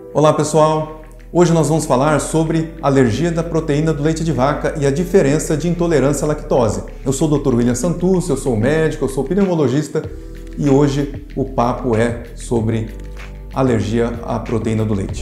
Olá pessoal, hoje nós vamos falar sobre alergia da proteína do leite de vaca e a diferença de intolerância à lactose. Eu sou o Dr. William Santus, eu sou médico, eu sou pneumologista e hoje o papo é sobre alergia à proteína do leite.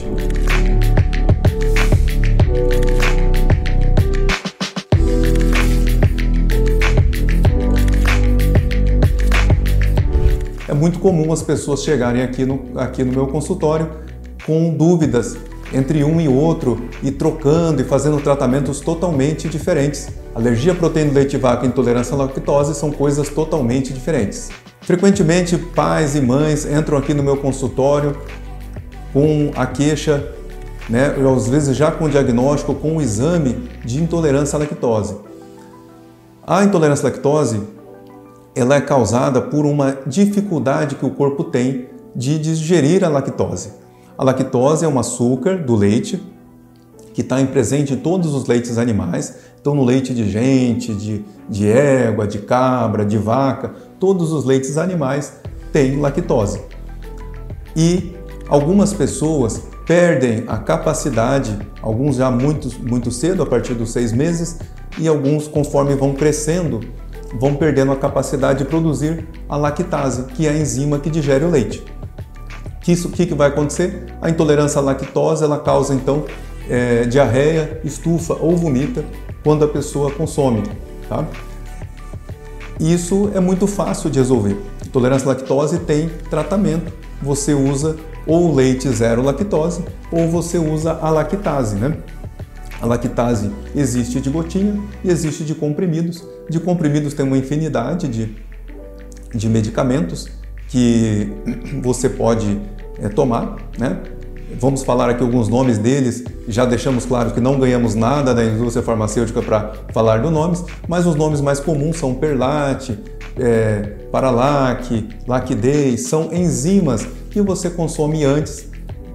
É muito comum as pessoas chegarem aqui no meu consultório com dúvidas entre um e outro e trocando e fazendo tratamentos totalmente diferentes. Alergia à proteína do leite de vaca e intolerância à lactose são coisas totalmente diferentes. Frequentemente, pais e mães entram aqui no meu consultório com a queixa, às vezes já com o diagnóstico, com o exame de intolerância à lactose. A intolerância à lactose ela é causada por uma dificuldade que o corpo tem de digerir a lactose. A lactose é um açúcar do leite que está presente em todos os leites animais. Então, no leite de gente, de égua, de cabra, de vaca, todos os leites animais têm lactose. E algumas pessoas perdem a capacidade, alguns já muito cedo, a partir dos 6 meses, e alguns, conforme vão crescendo, vão perdendo a capacidade de produzir a lactase, que é a enzima que digere o leite. O que vai acontecer? A intolerância à lactose ela causa então diarreia, estufa ou vomita quando a pessoa consome. Tá? Isso é muito fácil de resolver. Intolerância à lactose tem tratamento. Você usa ou leite zero lactose ou você usa a lactase. A lactase existe de gotinha e existe de comprimidos. De comprimidos tem uma infinidade de medicamentos que você pode tomar, Vamos falar aqui alguns nomes deles, já deixamos claro que não ganhamos nada da indústria farmacêutica para falar dos nomes, mas os nomes mais comuns são Perlat, Paralac, Lactase, são enzimas que você consome antes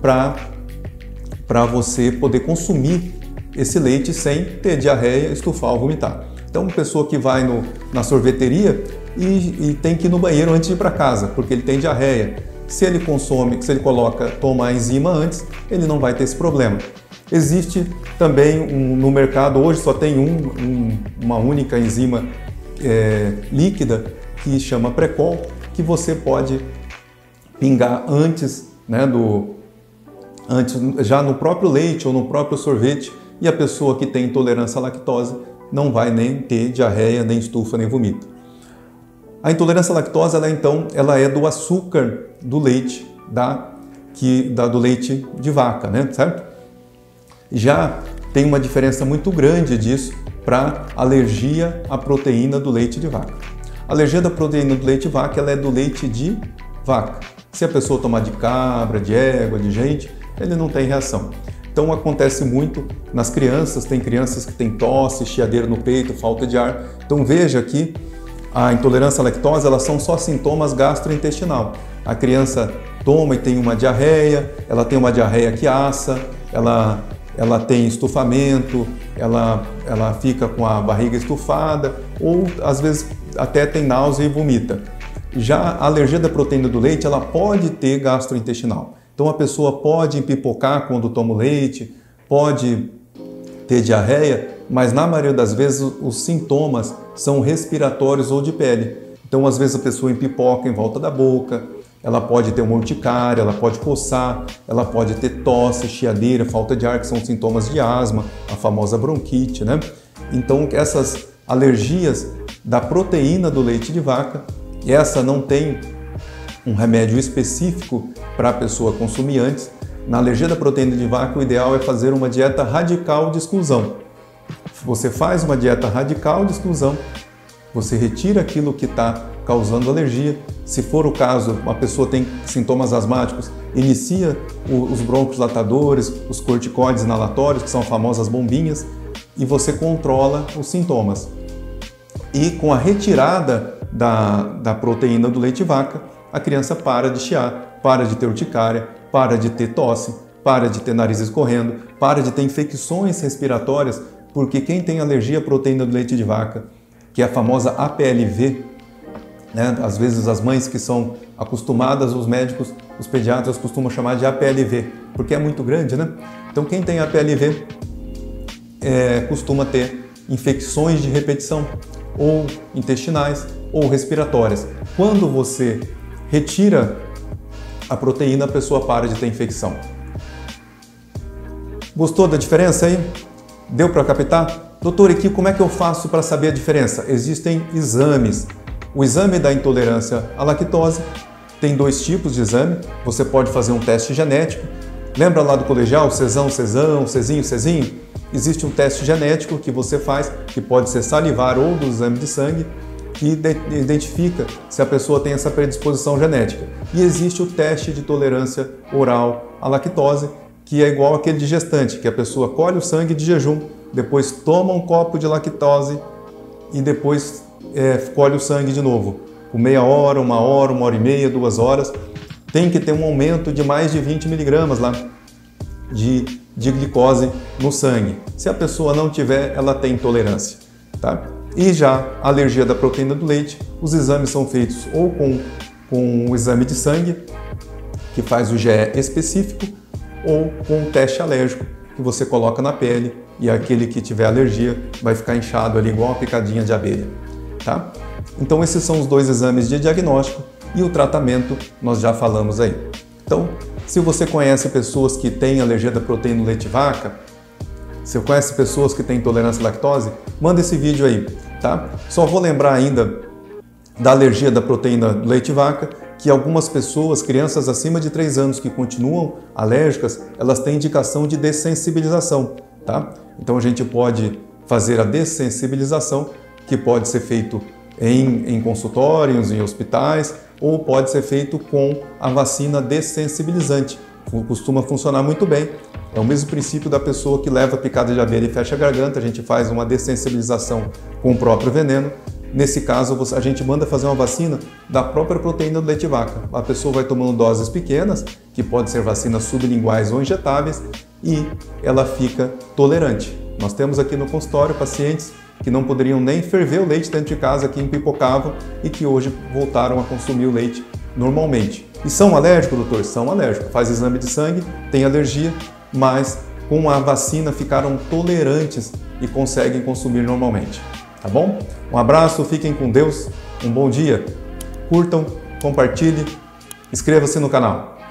para você poder consumir esse leite sem ter diarreia, estufar ou vomitar. Então, uma pessoa que vai na sorveteria e tem que ir no banheiro antes de ir para casa, porque ele tem diarreia. Se ele toma a enzima antes, ele não vai ter esse problema. Existe também no mercado, hoje só tem uma única enzima líquida que chama Precol, que você pode pingar antes, já no próprio leite ou no próprio sorvete, e a pessoa que tem intolerância à lactose não vai nem ter diarreia, nem estufa, nem vomita. A intolerância à lactose, ela é do açúcar do leite, do leite de vaca, certo? Já tem uma diferença muito grande disso para alergia à proteína do leite de vaca. A alergia da proteína do leite de vaca, ela é do leite de vaca. Se a pessoa tomar de cabra, de égua, de gente, ele não tem reação. Então acontece muito nas crianças, tem crianças que têm tosse, chiadeira no peito, falta de ar. Então veja que a intolerância à lactose, elas são só sintomas gastrointestinal. A criança toma e tem uma diarreia, ela tem uma diarreia que assa, ela tem estufamento, ela fica com a barriga estufada ou às vezes até tem náusea e vomita. Já a alergia da proteína do leite, ela pode ter gastrointestinal. Então a pessoa pode empipocar quando toma o leite, pode ter diarreia, mas na maioria das vezes os sintomas são respiratórios ou de pele. Então às vezes a pessoa empipoca em volta da boca, ela pode ter uma urticária, ela pode coçar, ela pode ter tosse, chiadeira, falta de ar, que são sintomas de asma, a famosa bronquite, Então essas alergias da proteína do leite de vaca, essa não tem um remédio específico para a pessoa consumir antes. Na alergia da proteína de vaca, o ideal é fazer uma dieta radical de exclusão. Você faz uma dieta radical de exclusão, você retira aquilo que está causando alergia. Se for o caso, uma pessoa tem sintomas asmáticos, inicia os broncodilatadores, os corticoides inalatórios, que são as famosas bombinhas, e você controla os sintomas. E com a retirada da proteína do leite de vaca, a criança para de chiar, para de ter urticária, para de ter tosse, para de ter nariz escorrendo, para de ter infecções respiratórias, porque quem tem alergia à proteína do leite de vaca, que é a famosa APLV, às vezes as mães que são acostumadas, os médicos os pediatras costumam chamar de APLV, porque é muito grande, né? Então quem tem APLV costuma ter infecções de repetição, ou intestinais, ou respiratórias. Quando você retira a proteína, a pessoa para de ter infecção. Gostou da diferença aí? Deu para captar? Doutor, aqui como é que eu faço para saber a diferença? Existem exames. O exame da intolerância à lactose tem 2 tipos de exame. Você pode fazer um teste genético. Lembra lá do colegial, Czão, Czinho, Cezinho? Existe um teste genético que você faz, que pode ser salivar ou do exame de sangue, que identifica se a pessoa tem essa predisposição genética. E existe o teste de tolerância oral à lactose, que é igual àquele de gestante, que a pessoa colhe o sangue de jejum, depois toma um copo de lactose e depois colhe o sangue de novo. Por meia hora, 1 hora, 1h30, 2 horas. Tem que ter um aumento de mais de 20 miligramas lá de glicose no sangue. Se a pessoa não tiver, ela tem intolerância. Tá? E já a alergia da proteína do leite, os exames são feitos ou com o exame de sangue, que faz o GE específico, ou com um teste alérgico, que você coloca na pele e aquele que tiver alergia vai ficar inchado ali igual uma picadinha de abelha. Tá? Então esses são os 2 exames de diagnóstico e o tratamento nós já falamos aí. Então, se você conhece pessoas que têm alergia da proteína do leite de vaca, se você conhece pessoas que têm intolerância à lactose, manda esse vídeo aí, tá? Só vou lembrar ainda da alergia da proteína do leite de vaca, que algumas pessoas, crianças acima de 3 anos que continuam alérgicas, elas têm indicação de dessensibilização, tá? Então a gente pode fazer a dessensibilização, que pode ser feito em consultórios, em hospitais, ou pode ser feito com a vacina dessensibilizante. Costuma funcionar muito bem. É o mesmo princípio da pessoa que leva picada de abelha e fecha a garganta, a gente faz uma dessensibilização com o próprio veneno. Nesse caso, a gente manda fazer uma vacina da própria proteína do leite de vaca. A pessoa vai tomando doses pequenas, que podem ser vacinas sublinguais ou injetáveis, e ela fica tolerante. Nós temos aqui no consultório pacientes que não poderiam nem ferver o leite dentro de casa, que empipocavam e que hoje voltaram a consumir o leite normalmente. E são alérgicos, doutor? São alérgicos. Faz exame de sangue, tem alergia, mas com a vacina ficaram tolerantes e conseguem consumir normalmente. Tá bom? Um abraço, fiquem com Deus, um bom dia. Curtam, compartilhem, inscreva-se no canal.